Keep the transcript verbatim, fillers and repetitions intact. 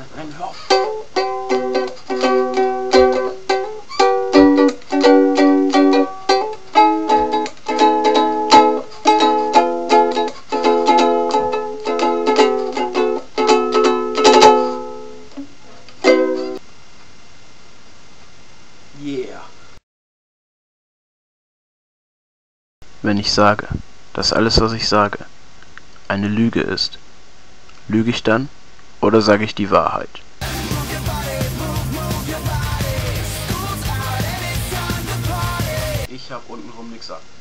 Nein, hör auf. Yeah. Wenn ich sage, dass alles, was ich sage, eine Lüge ist, lüge ich dann oder sage ich die Wahrheit? Ich hab untenrum nix ab.